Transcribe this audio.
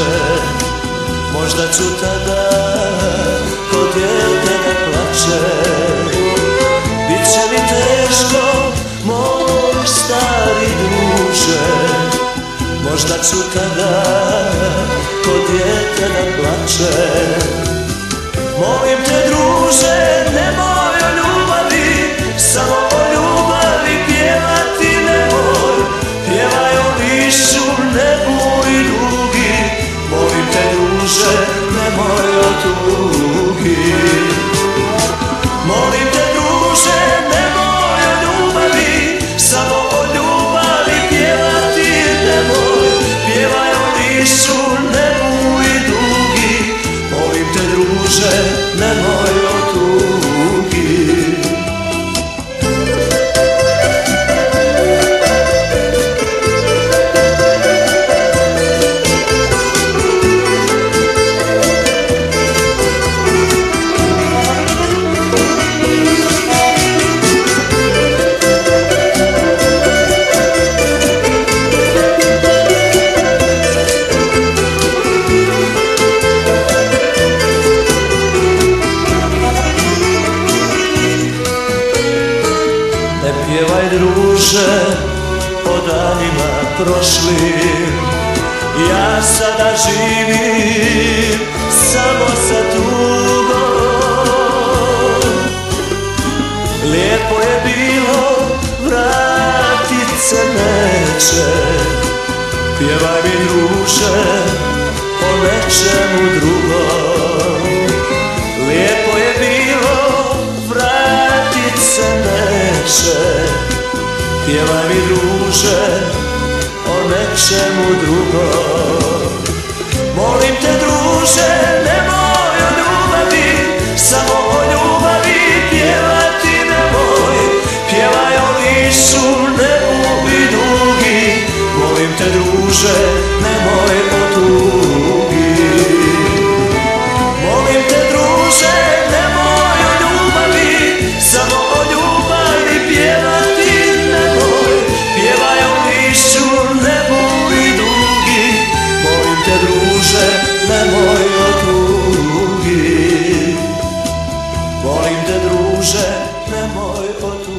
plače, možda ću tada ko dijete da plače. Biće mi teško, moj stari druže, možda ću tada ko dijete da plače. Molim te druže, nemoj o ljubavi, samo o ljubavi pjevati nemoj. Pjevaj o lišću, nebu i dugi, molim te druže, nemoj o tugi. Molim te druže, nemoj o ljubavi, samo o ljubavi pjevati nemoj. Pjevaj o lišću, nebu i dugi, molim te druže, nemoj o tugi. Ne pjevaj druže o danima prošlim, ja sada živim samo sa tugom. Lijepo je bilo, vratit se neće, pjevaj mi druže o nečemu drugom. Lijepo je bilo, vratit se neće, pjevaj mi druže o nečemu drugom. Molim te druže, nemoj o ljubavi, samo o ljubavi pjevati nemoj. Pjevaj o lišću, nebu i dugi, molim te druže, nemoj o tugi. Molim te druže, nemoj o ljubavi, samo o ljubavi pjevati nemoj. Pjevaj o lišću, nebu i dugi, molim te druže, nemoj o tugi. Molim te druže, nemoj o tugi.